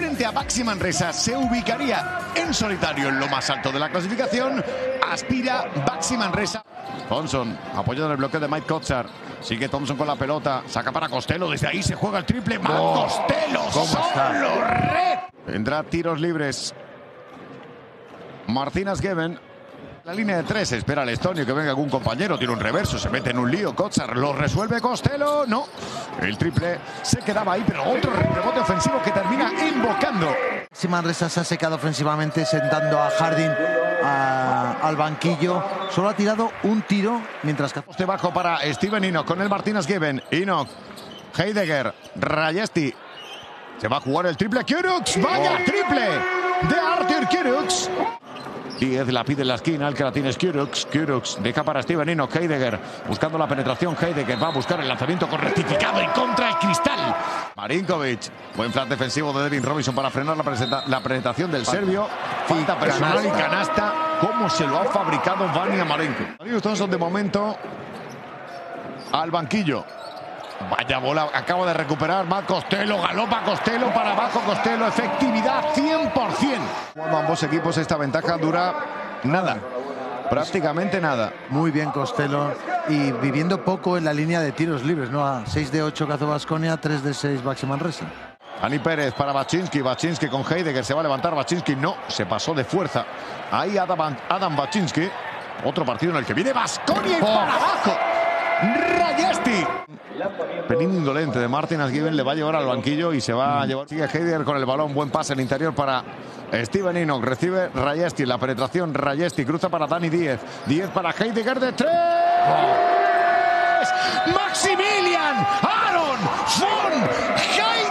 frente a Baxi Manresa. Se ubicaría en solitario en lo más alto de la clasificación. Aspira Baxi Manresa. Thompson apoyado en el bloqueo de Mike Kotsar. Sigue Thompson con la pelota. Saca para Costello. Desde ahí se juega el triple. Costello. Solo red. Vendrá tiros libres. Martínez Geben. La línea de 3, espera al estonio que venga algún compañero, tiene un reverso, se mete en un lío, Kotsar lo resuelve Costello, no, el triple se quedaba ahí, pero otro rebote ofensivo que termina invocando. Baxi Manresa se ha secado ofensivamente sentando a Harding al banquillo, solo ha tirado un tiro, mientras que... Poste bajo para Steven Enoch con el Martínez Geben, Enoch, Heidegger, Rajesti, se va a jugar el triple, Kurucs, vaya triple de Arthur Kurucs. 10 la pide en la esquina, el que la tiene es Kurucs. Kurucs deja para Steven Enoch. Heidegger buscando la penetración. Heidegger va a buscar el lanzamiento con rectificado en contra el cristal. Marinkovic. Buen flash defensivo de Devin Robinson para frenar la penetración del serbio. Falta personal y canasta. ¿Cómo se lo ha fabricado Vania Marinkovic? Darius Thompson de momento al banquillo. Vaya bola, acaba de recuperar Matt Costello, galopa Costello para abajo, Costello, efectividad 100%. Cuando ambos equipos esta ventaja dura nada, prácticamente nada. Muy bien Costello y viviendo poco en la línea de tiros libres, ¿no? A 6 de 8 que hace Baskonia, 3 de 6 Baxi Manresa. Dani Pérez para Baczynski, Baczynski con Heidegger, se va a levantar Baczynski, no, se pasó de fuerza. Ahí Adam Baczynski, otro partido en el que viene Baskonia y para abajo. Rajesti. Pelín indolente de Martínez Geben, le va a llevar al banquillo y se va a llevar. Sigue Heidegger con el balón, buen pase en el interior para Steven Enoch, recibe Rajesti, la penetración Rajesti, cruza para Dani Díez, Díez para Heidegger de 3. Maximilian Aron von Heidegger.